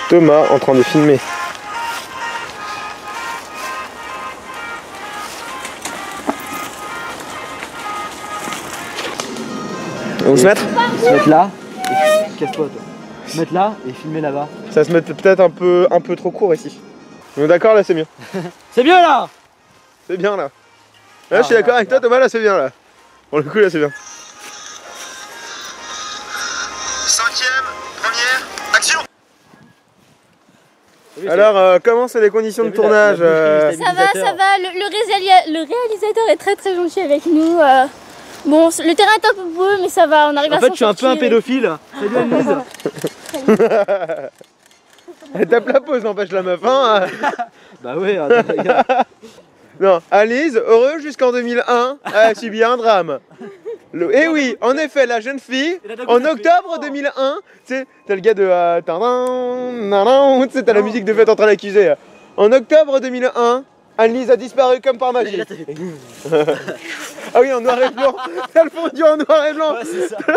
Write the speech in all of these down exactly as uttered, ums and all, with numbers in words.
Thomas en train de filmer. On va se mettre Se mettre là. Casse-toi toi. Se mettre là et filmer là-bas. Ça se met peut-être un peu, un peu trop court ici. On est d'accord là, c'est bien. C'est bien là. C'est bien là. Là, je suis d'accord avec toi Thomas, là c'est bien là. Pour le coup là c'est bien. Cinquième, première, action. Alors euh, comment c'est les conditions de tournage euh... Ça va, ça va, le, le, réalia- le réalisateur est très très gentil avec nous. Euh, bon, le terrain est un peu beau mais ça va, on arrive en à fait s'en je suis un peu un pédophile. Salut Annelise. Elle tape la pause, n'empêche la meuf hein. Bah ouais, attends, regarde. Non, Alice, heureux jusqu'en deux mille un, a subi un drame. Le... Eh oui, en effet, la jeune fille, en octobre deux mille un, tu sais, t'as le gars de... Euh, tu sais, t'as la musique de Fête entre l'accusé. En octobre deux mille un, Annelise a disparu comme par magie. Ah oui, en noir et blanc. T'as le fondu en noir et blanc. Ouais, c'est ça.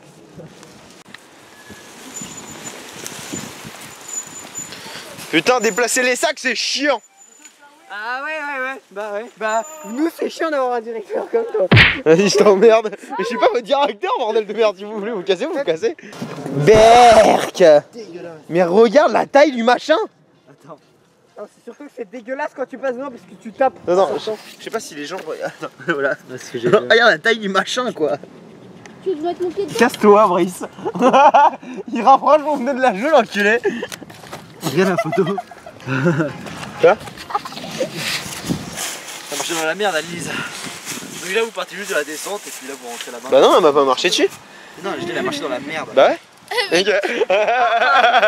Putain, déplacer les sacs, c'est chiant. Ah ouais, ouais, ouais. Bah ouais. Bah, nous, c'est chiant d'avoir un directeur comme toi. Vas-y, je t'emmerde. Mais je suis pas votre directeur, bordel de merde. Si vous voulez vous casser, vous vous cassez. Berk. Mais regarde la taille du machin. Attends. C'est surtout que c'est dégueulasse quand tu passes devant parce que tu tapes. Non, non, je, je sais pas si les gens... Attends, voilà. C'est ce que j'ai Regarde la taille du machin, quoi. Tu veux mettre mon pied dedans? Casse-toi, Brice. Il rapproche mon pneu de la joue, l'enculé. Regarde la photo. Quoi? Ça marchait dans la merde, Annelise. Donc là, vous partez juste de la descente et puis là, vous rentrez là-bas. Bah non, elle m'a pas marché dessus. Non, je dis, elle a marché dans la merde. Bah ouais.